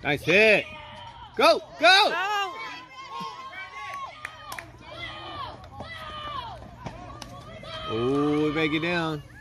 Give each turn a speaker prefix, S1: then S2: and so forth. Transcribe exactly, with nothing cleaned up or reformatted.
S1: Nice hit. Go, go!
S2: Go!
S1: Oh, we make it down.